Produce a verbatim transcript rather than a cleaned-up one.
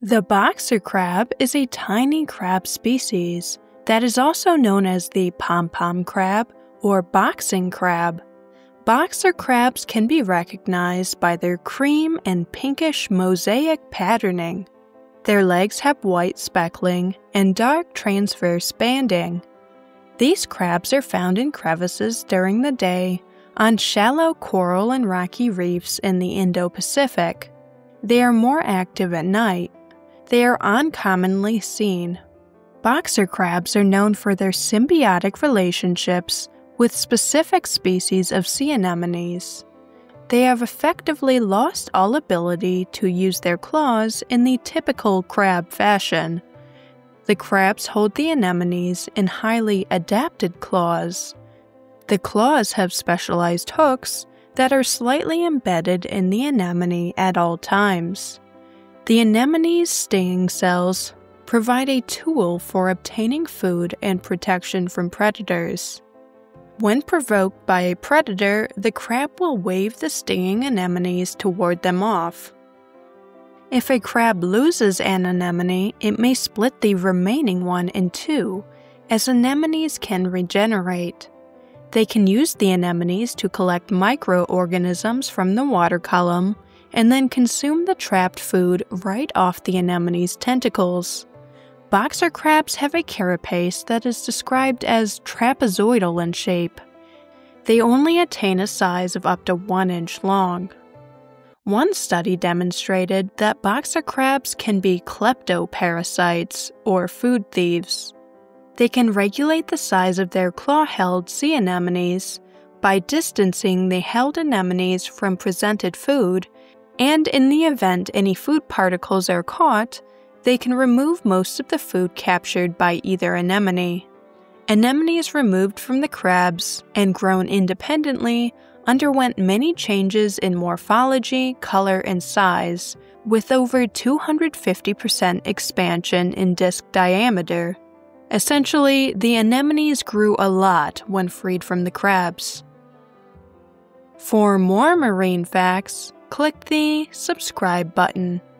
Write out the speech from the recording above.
The boxer crab is a tiny crab species that is also known as the pom-pom crab or boxing crab. Boxer crabs can be recognized by their cream and pinkish mosaic patterning. Their legs have white speckling and dark transverse banding. These crabs are found in crevices during the day on shallow coral and rocky reefs in the Indo-Pacific. They are more active at night. They are uncommonly seen. Boxer crabs are known for their symbiotic relationships with specific species of sea anemones. They have effectively lost all ability to use their claws in the typical crab fashion. The crabs hold the anemones in highly adapted claws. The claws have specialized hooks that are slightly embedded in the anemone at all times. The anemone's stinging cells provide a tool for obtaining food and protection from predators. When provoked by a predator, the crab will wave the stinging anemones to ward them off. If a crab loses an anemone, it may split the remaining one in two, as anemones can regenerate. They can use the anemones to collect microorganisms from the water column and then consume the trapped food right off the anemone's tentacles. Boxer crabs have a carapace that is described as trapezoidal in shape. They only attain a size of up to one inch long. One study demonstrated that boxer crabs can be kleptoparasites, or food thieves. They can regulate the size of their claw-held sea anemones by distancing the held anemones from presented food, and in the event any food particles are caught, they can remove most of the food captured by either anemone. Anemones removed from the crabs and grown independently underwent many changes in morphology, color, and size, with over two hundred fifty percent expansion in disc diameter. Essentially, the anemones grew a lot when freed from the crabs. For more marine facts, click the subscribe button.